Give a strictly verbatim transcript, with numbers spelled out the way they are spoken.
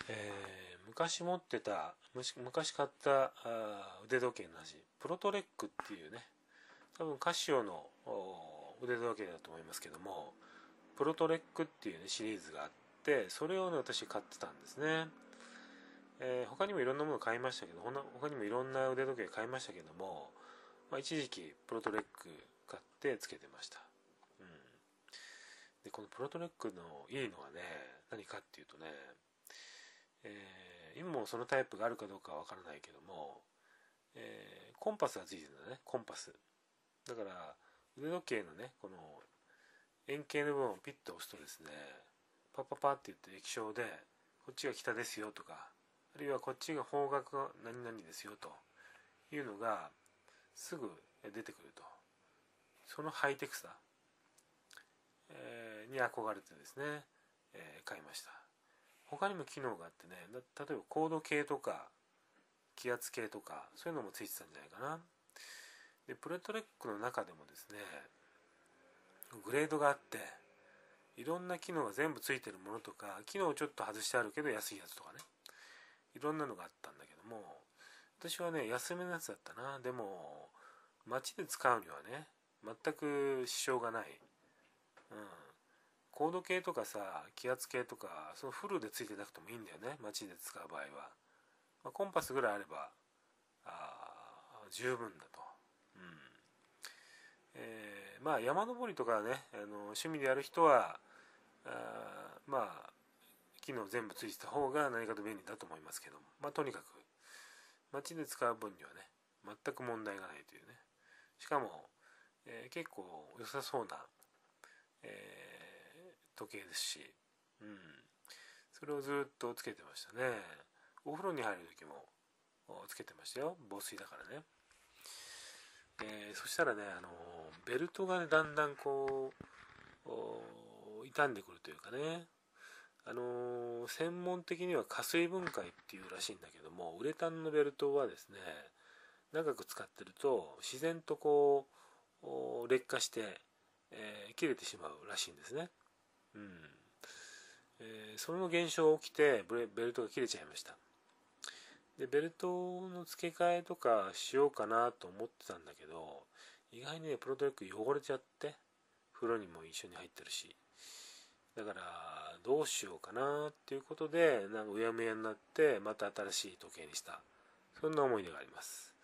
えー、昔持ってた昔買ったあ腕時計の話、プロトレックっていうね、多分カシオの腕時計だと思いますけども、プロトレックっていう、ね、シリーズがあって、それをね私買ってたんですね。えー、他にもいろんなもの買いましたけど、他にもいろんな腕時計買いましたけども、まあ、一時期プロトレック買ってつけてました。うん、でこのプロトレックのいいのはね、何かっていうとね、えー、今もそのタイプがあるかどうかはわからないけども、えー、コンパスがついてるんだね。コンパスだから、腕時計のねこの円形の部分をピッと押すとですね、パッパッパって言って液晶でこっちが北ですよとか、あるいはこっちが方角が何々ですよというのがすぐ出てくると。そのハイテクさ、えーに憧れてですね、えー買いました。他にも機能があってね、例えば高度計とか気圧計とかそういうのもついてたんじゃないかな。でプレトレックの中でもですね、グレードがあって、いろんな機能が全部ついてるものとか、機能をちょっと外してあるけど安いやつとかね、いろんなのがあったんだけども、私はね安めのやつだったな。でも街で使うにはね全く支障がない。うん、高度計とかさ、気圧計とかそのフルでついてなくてもいいんだよね、街で使う場合は。まあ、コンパスぐらいあればあ十分だと。うんえー、まあ山登りとかね、あの趣味でやる人はあまあ機能全部ついてた方が何かと便利だと思いますけども、まあとにかく街で使う分にはね全く問題がないというね。しかも、えー、結構良さそうな、えー、時計ですし、うん、それをずっとつけてましたね。お風呂に入る時もつけてましたよ、防水だからね。えー、そしたらね、あのベルトがねだんだんこう傷んでくるというかね、あの専門的には加水分解っていうらしいんだけども、ウレタンのベルトはですね、長く使ってると自然とこう劣化して、えー、切れてしまうらしいんですね。うんえー、その現象が起きてベルトが切れちゃいました。でベルトの付け替えとかしようかなと思ってたんだけど、意外にねプロトレック汚れちゃって、風呂にも一緒に入ってるし、だからどうしようかなっていうことでなんかうやむやになって、また新しい時計にした、そんな思い出があります。